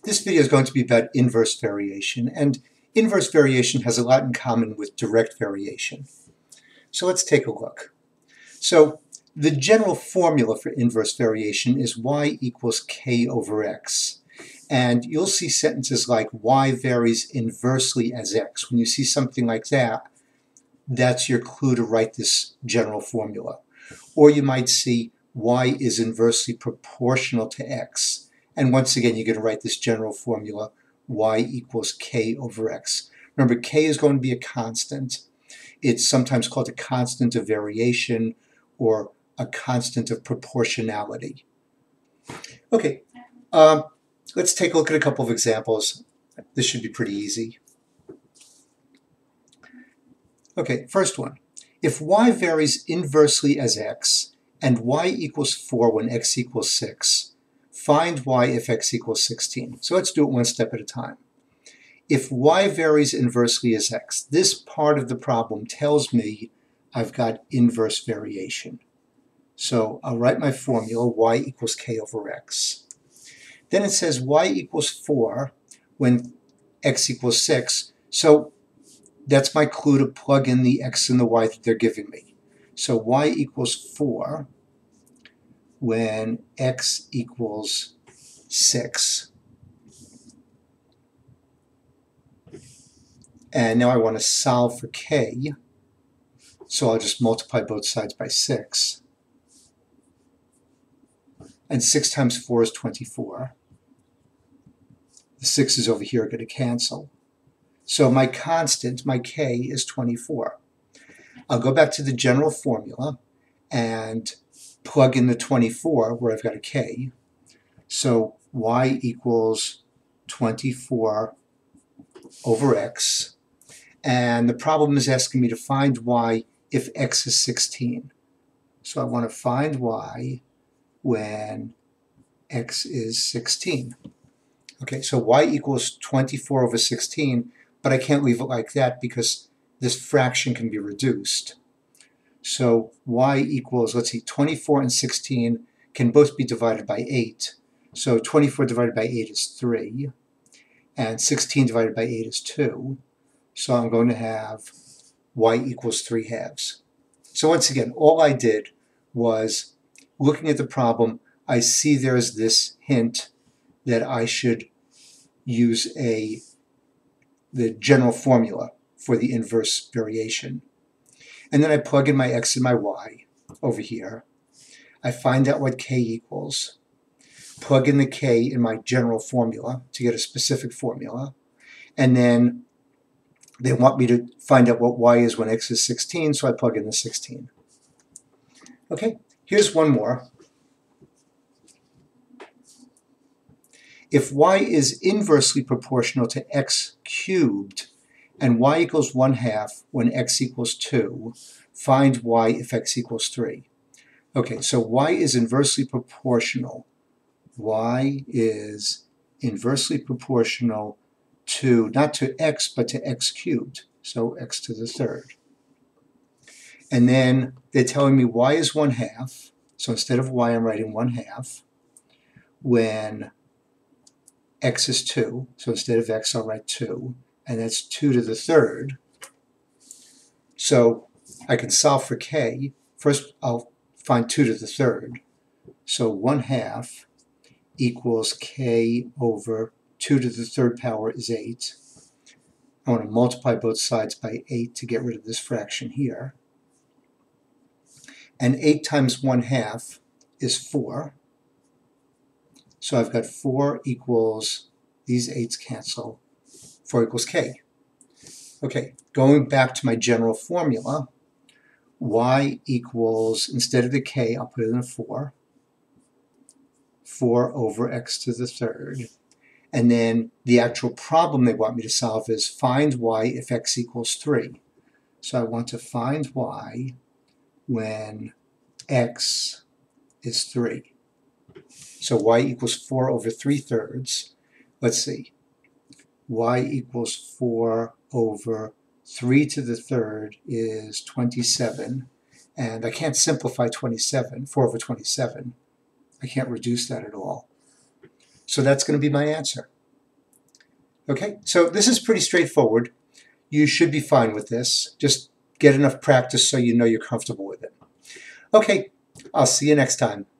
This video is going to be about inverse variation, and inverse variation has a lot in common with direct variation. So let's take a look. So the general formula for inverse variation is y equals k over x. And you'll see sentences like y varies inversely as x. When you see something like that, that's your clue to write this general formula. Or you might see y is inversely proportional to x. And once again, you're going to write this general formula, y equals k over x. Remember, k is going to be a constant. It's sometimes called a constant of variation or a constant of proportionality. Okay, let's take a look at a couple of examples. This should be pretty easy. Okay, first one. If y varies inversely as x and y equals 4 when x equals 6, find y if x equals 16. So let's do it one step at a time. If y varies inversely as x, this part of the problem tells me I've got inverse variation. So I'll write my formula, y equals k over x. Then it says y equals 4 when x equals 6. So that's my clue to plug in the x and the y that they're giving me. So y equals 4 when x equals 6. And now I want to solve for k. So I'll just multiply both sides by 6. And 6 times 4 is 24. The 6 is over here, going to cancel. So my constant, my k, is 24. I'll go back to the general formula and plug in the 24 where I've got a k. So y equals 24 over x. And the problem is asking me to find y if x is 16. So I want to find y when x is 16. Okay, so y equals 24 over 16, but I can't leave it like that because this fraction can be reduced. So y equals, let's see, 24 and 16 can both be divided by 8. So 24 divided by 8 is 3, and 16 divided by 8 is 2. So I'm going to have y equals 3 halves. So once again, all I did was, looking at the problem, I see there's this hint that I should use the general formula for the inverse variation. And then I plug in my x and my y over here. I find out what k equals. Plug in the k in my general formula to get a specific formula. And then they want me to find out what y is when x is 16, so I plug in the 16. Okay, here's one more. If y is inversely proportional to x cubed, and y equals 1/2 when x equals 2, find y if x equals 3. Okay, so y is inversely proportional. Y is inversely proportional to, not to x, but to x cubed. So x to the third. And then they're telling me y is 1/2. So instead of y, I'm writing 1/2 when x is 2. So instead of x, I'll write 2. And that's 2 to the third. So I can solve for k. First, I'll find 2 to the third. So 1/2 equals k over 2 to the third power is 8. I want to multiply both sides by 8 to get rid of this fraction here. And 8 times 1/2 is 4. So I've got 4 equals, these 8's cancel, 4 equals k. Okay, going back to my general formula, y equals, instead of the k, I'll put it in a 4. 4 over x to the third. And then the actual problem they want me to solve is find y if x equals 3. So I want to find y when x is 3. So y equals 4 over 3/3. Let's see. Y equals 4 over 3 to the third is 27. And I can't simplify 27, 4 over 27. I can't reduce that at all. So that's going to be my answer. Okay, so this is pretty straightforward. You should be fine with this. Just get enough practice so you know you're comfortable with it. Okay, I'll see you next time.